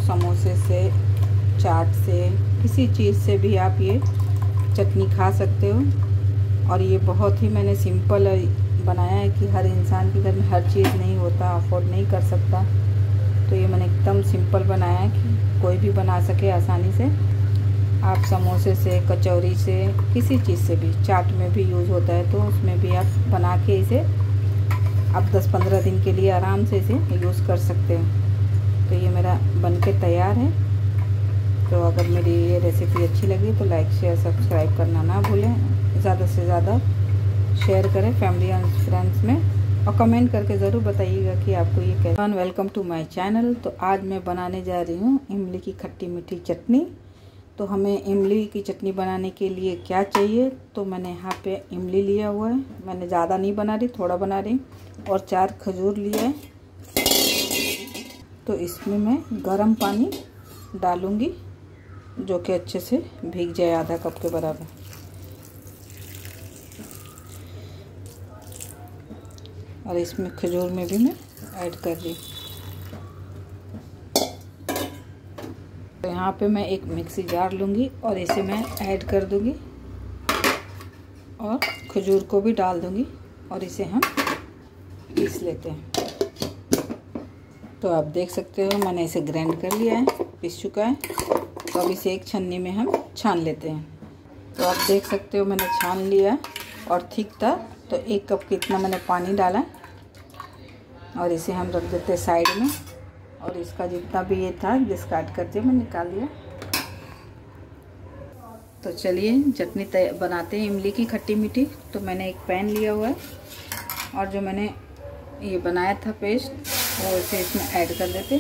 समोसे से, चाट से, किसी चीज़ से भी आप ये चटनी खा सकते हो। और ये बहुत ही मैंने सिंपल बनाया है कि हर इंसान के घर में हर चीज़ नहीं होता, अफोर्ड नहीं कर सकता। तो ये मैंने एकदम सिंपल बनाया है कि कोई भी बना सके आसानी से। आप समोसे से, कचौरी से, किसी चीज़ से भी, चाट में भी यूज़ होता है तो उसमें भी आप बना के इसे आप 10-15 दिन के लिए आराम से इसे यूज़ कर सकते हो। तो ये मेरा बनके तैयार है। तो अगर मेरी ये रेसिपी अच्छी लगी तो लाइक, शेयर, सब्सक्राइब करना ना भूलें। ज़्यादा से ज़्यादा शेयर करें फैमिली एंड फ्रेंड्स में, और कमेंट करके ज़रूर बताइएगा कि आपको ये कैसा। Welcome to my channel. तो आज मैं बनाने जा रही हूँ इमली की खट्टी मीठी चटनी। तो हमें इमली की चटनी बनाने के लिए क्या चाहिए, तो मैंने यहाँ पे इमली लिया हुआ है। मैंने ज़्यादा नहीं बना रही, थोड़ा बना रही। और 4 खजूर लिया है। तो इसमें मैं गर्म पानी डालूँगी जो कि अच्छे से भीग जाए, आधा कप के बराबर। और इसमें खजूर में भी मैं ऐड कर दी। तो यहाँ पे मैं एक मिक्सी जार लूँगी और इसे मैं ऐड कर दूँगी और खजूर को भी डाल दूँगी और इसे हम पीस लेते हैं। तो आप देख सकते हो मैंने इसे ग्राइंड कर लिया है, पीस चुका है। तो अब इसे एक छन्नी में हम छान लेते हैं। तो आप देख सकते हो मैंने छान लिया और ठीक था। तो 1 कप की इतना मैंने पानी डाला और इसे हम रख देते हैं साइड में। और इसका जितना भी ये था डिस्कार्ड करके मैं निकाल दिया। तो चलिए चटनी बनाते हैं इमली की खट्टी मीठी। तो मैंने एक पैन लिया हुआ है और जो मैंने ये बनाया था पेस्ट वो इसे इसमें ऐड कर देते।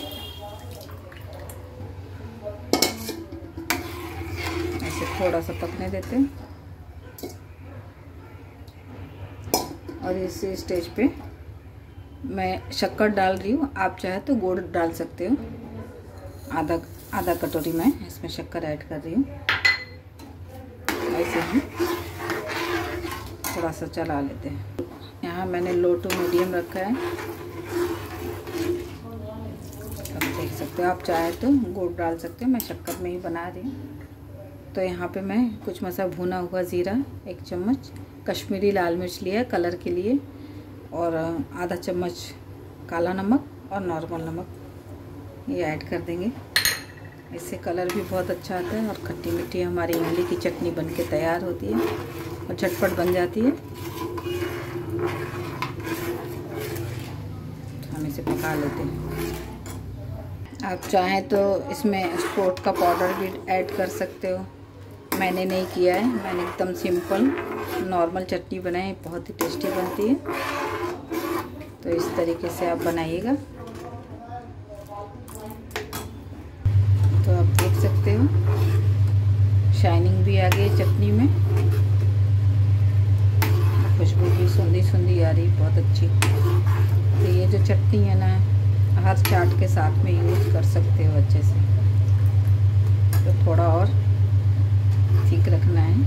ऐसे थोड़ा सा पकने देते और इस स्टेज पे मैं शक्कर डाल रही हूँ। आप चाहे तो गुड़ डाल सकते हो। आधा कटोरी मैं इसमें शक्कर ऐड कर रही हूँ। ऐसे हम थोड़ा सा चला लेते हैं। यहाँ मैंने लो टू मीडियम रखा है। आप देख सकते हो, आप चाहे तो गुड़ डाल सकते हो। मैं शक्कर में ही बना रही हूँ। तो यहाँ पे मैं कुछ मसाला, भुना हुआ ज़ीरा 1 चम्मच, कश्मीरी लाल मिर्च लिया कलर के लिए, और आधा चम्मच काला नमक और नॉर्मल नमक ये ऐड कर देंगे। इससे कलर भी बहुत अच्छा आता है और खट्टी मीठी हमारी इमली की चटनी बनके तैयार होती है और झटपट बन जाती है। तो हम इसे पका लेते हैं। आप चाहें तो इसमें स्पोर्ट का पाउडर भी ऐड कर सकते हो। मैंने नहीं किया है, मैंने एकदम सिंपल नॉर्मल चटनी बनाई, बहुत ही टेस्टी बनती है। तो इस तरीके से आप बनाइएगा। तो आप देख सकते हो शाइनिंग भी आ गई चटनी में, खुशबू भी सुंदी सुंदी आ रही, बहुत अच्छी। तो ये जो चटनी है ना, हर चाट के साथ में यूज़ कर सकते हो अच्छे से। तो थोड़ा और ठीक रखना है।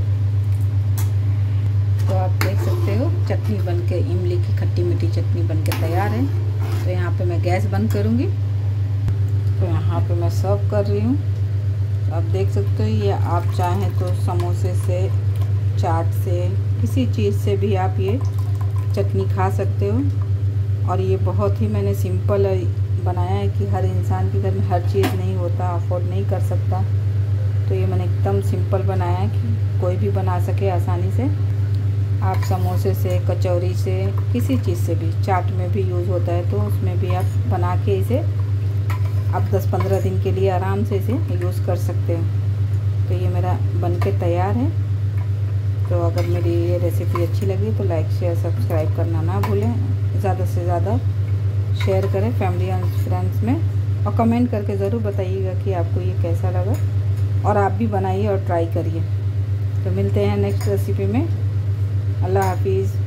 तो आप देख सकते हो चटनी बनके, इमली की खट्टी मीठी चटनी बनके तैयार है। तो यहाँ पे मैं गैस बंद करूँगी। तो यहाँ पे मैं सर्व कर रही हूँ। तो आप देख सकते हो ये आप चाहें तो समोसे से, चाट से, किसी चीज़ से भी आप ये चटनी खा सकते हो। और ये बहुत ही मैंने सिंपल बनाया है कि हर इंसान के घर में हर चीज़ नहीं होता, अफोर्ड नहीं कर सकता। तो ये मैंने एकदम सिंपल बनाया है कि कोई भी बना सके आसानी से। आप समोसे से, कचौरी से, किसी चीज़ से भी, चाट में भी यूज़ होता है तो उसमें भी आप बना के इसे आप 10-15 दिन के लिए आराम से इसे यूज़ कर सकते हो। तो ये मेरा बनके तैयार है। तो अगर मेरी ये रेसिपी अच्छी लगी तो लाइक, शेयर, सब्सक्राइब करना ना भूलें। ज़्यादा से ज़्यादा शेयर करें फैमिली एंड फ्रेंड्स में, और कमेंट करके ज़रूर बताइएगा कि आपको ये कैसा लगा। और आप भी बनाइए और ट्राई करिए। तो मिलते हैं नेक्स्ट रेसिपी में। अल्लाह हाफिज़।